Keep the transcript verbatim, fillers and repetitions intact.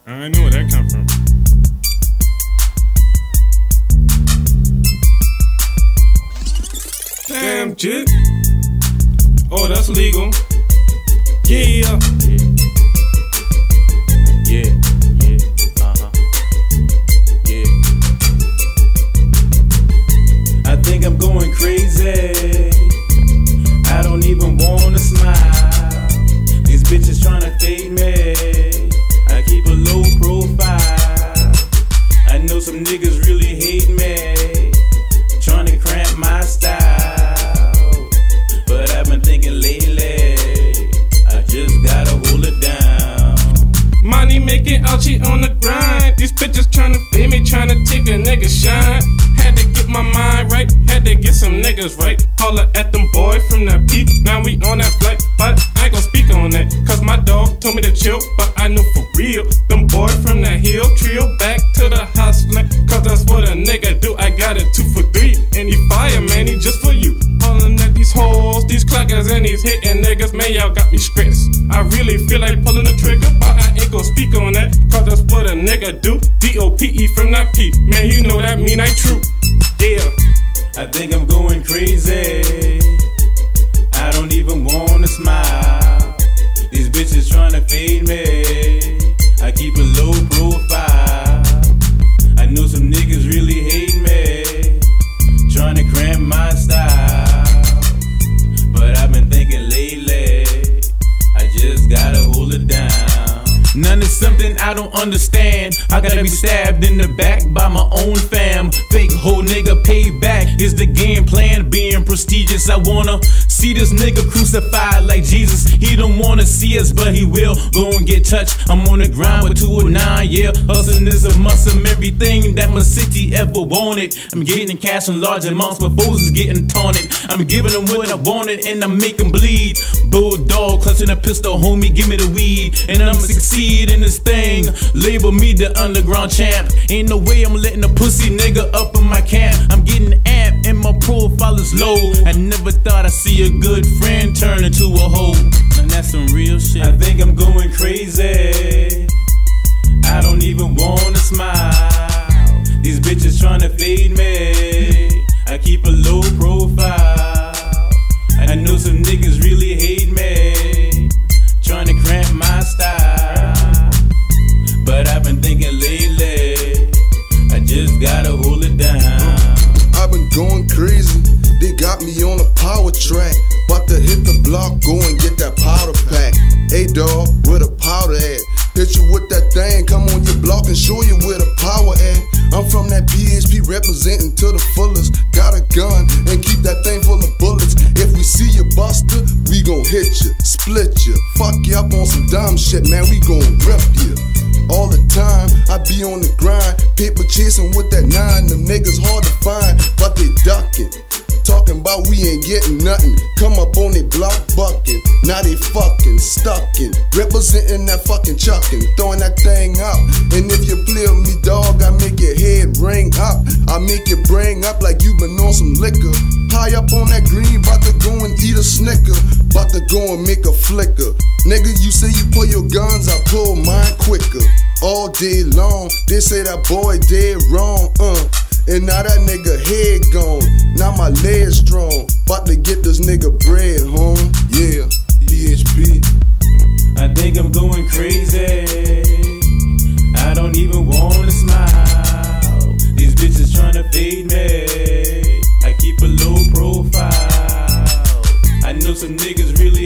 I ain't know where that come from. Damn, jit. Oh, that's legal. Yeah. Yeah, yeah, uh-huh. Yeah. I think I'm going crazy. I don't even wanna smile. These bitches tryna fade me. I keep a low profile. I know some niggas really hate me, tryna cramp my style. But I've been thinking lately, I just gotta hold it down. Money making Archie on the grind. These bitches tryna fade me, tryna take a nigga shine. Had to get my mind right, had to get some niggas right. Holla at them boys from that peak, now we on that flight. But I ain't gon' speak on that, cause my dog told me to chill. But I know for real, them boys from that hill trio back to the hustling. Cause that's what a nigga do, I got it two for three. And he fire, man, he just for you. Hollin' at these hoes, these clackers and these hitting niggas. Man, y'all got me stressed. I really feel like pulling the trigger, but I ain't gon' speak on that, cause that's what a nigga do. D O P E from that P, man, you know that mean I true. Yeah. I think I'm going crazy. I don't even wanna smile. These bitches tryna fade me. I keep a low profile. I know some niggas really hate me, tryna cramp my style. But I've been thinking lately, I just gotta hold it down. None is something I don't understand. I gotta be stabbed in the back by my own fam. Fake whole nigga pay back is the game plan. Being prestigious, I wanna see this nigga crucified like Jesus. He don't wanna see us, but he will. Go and get touched. I'm on the grind with two oh nine, yeah. Hustling is a must. I'm everything that my city ever wanted. I'm getting cash in large amounts, but foes is getting taunted. I'm giving them what I wanted, and I'm making bleed. Bulldog clutching a pistol, homie, give me the weed, and I'ma succeed in this thing. Label me the underground champ. Ain't no way I'm letting a pussy nigga up in my camp. I'm getting amped and my profile is low. I never thought I'd see a good friend turn into a hoe. And that's some real shit. I think I'm going crazy. I don't even wanna smile. These bitches tryna fade me. I keep a low profile. I know some niggas really hate me, tryna cramp my style. But I've been thinking lately, I just gotta hold it down. I've been going crazy, they got me on a power track. About to hit the block, go and get that powder pack. Hey dawg, where the powder at? Hit you with that thing, come on your block and show you where the power at. I'm from that P H P representing to the fullest. Got a gun and keep that thing full of bullets. If we see you buster, we gon' hit you, split you, fuck you up on some dumb shit, man, we gon' rip you. All the time, I be on the grind, paper chasing with that nine. Them niggas hard to find, but they ducking. Talking about we ain't getting nothing. Come up on they block bucking. Now they fucking stuckin'. Representing that fucking chuckin'. Throwing that thing up. And if you play with me, dog, I make your head ring up. I make your brain up like you been on some liquor. High up on that green, bout to go and eat a Snicker. Bout to go and make a flicker. Nigga, you say you pull your guns, I pull mine quicker. All day long, they say that boy dead wrong, uh. And now that nigga head gone, now my leg strong. Bout to get this nigga bread, home. Yeah, P H P. I think I'm going crazy. I don't even wanna smile. These bitches tryna fade me. I keep a low profile. I know some niggas really